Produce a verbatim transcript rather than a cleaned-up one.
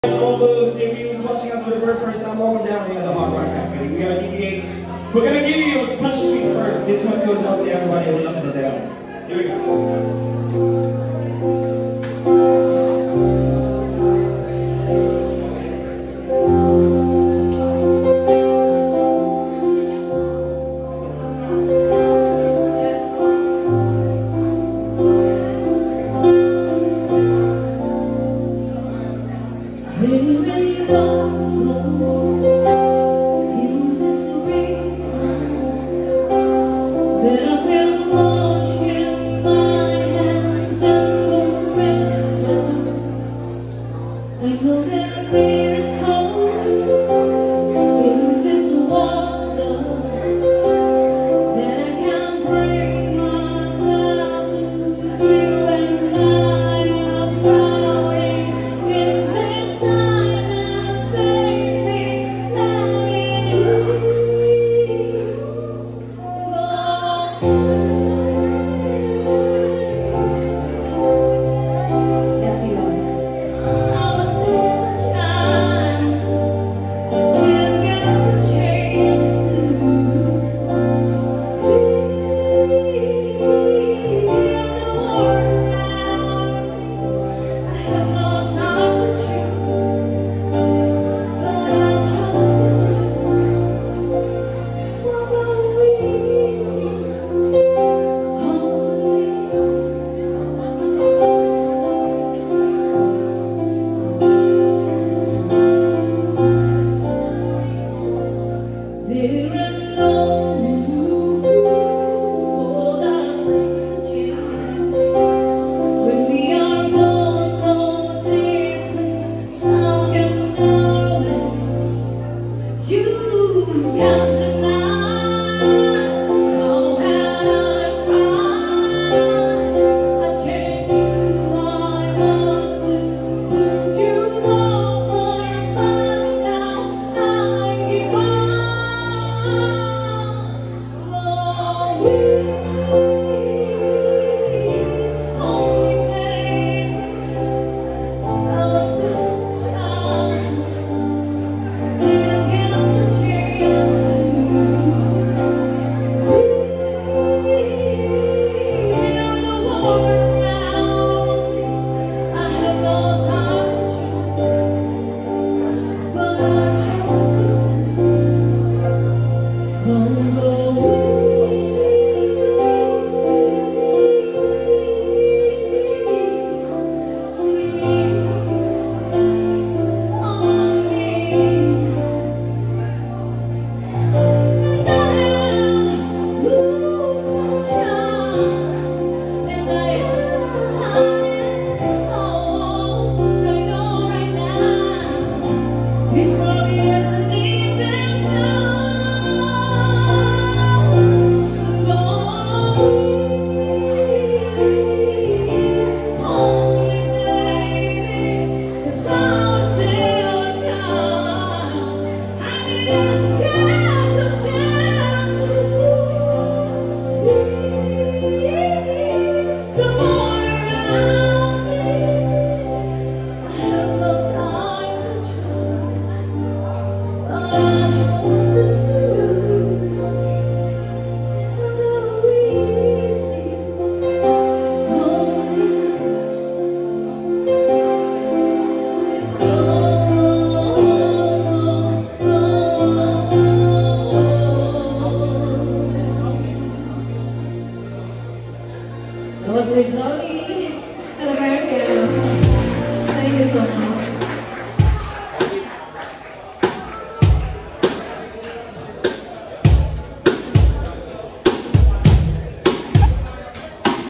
All those of you who's watching us for the very first time, welcome down here at the Hard Rock Cafe. We got a D V A. We're gonna give you a special treat first. This one goes out to everybody who loves it down. Here we go. Really don't know in this ring that I feel wash in my hands and forever. I know there is